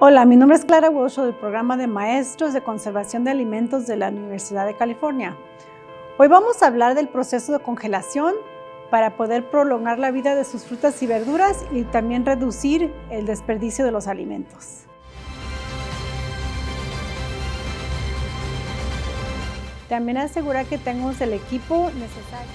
Hola, mi nombre es Clara Walsh del programa de Maestros de Conservación de Alimentos de la Universidad de California. Hoy vamos a hablar del proceso de congelación para poder prolongar la vida de sus frutas y verduras y también reducir el desperdicio de los alimentos. También asegurar que tengamos el equipo necesario.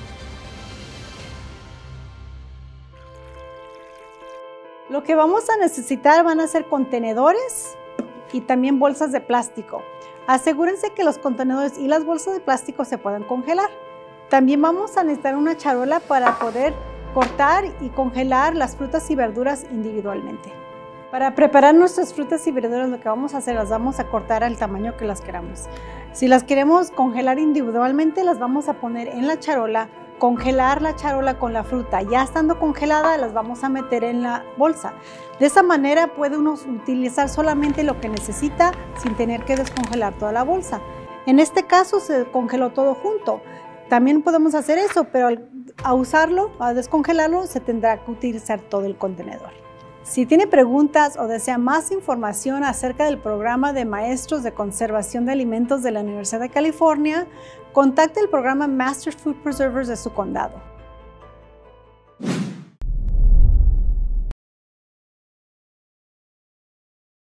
Lo que vamos a necesitar van a ser contenedores y también bolsas de plástico. Asegúrense que los contenedores y las bolsas de plástico se puedan congelar. También vamos a necesitar una charola para poder cortar y congelar las frutas y verduras individualmente. Para preparar nuestras frutas y verduras, lo que vamos a hacer, las vamos a cortar al tamaño que las queramos. Si las queremos congelar individualmente, las vamos a poner en la charola, congelar la charola con la fruta. Ya estando congelada, las vamos a meter en la bolsa. De esa manera puede uno utilizar solamente lo que necesita sin tener que descongelar toda la bolsa. En este caso se congeló todo junto. También podemos hacer eso, pero al descongelarlo, se tendrá que utilizar todo el contenedor. Si tiene preguntas o desea más información acerca del programa de Maestros de Conservación de Alimentos de la Universidad de California, contacte el programa Master Food Preservers de su condado.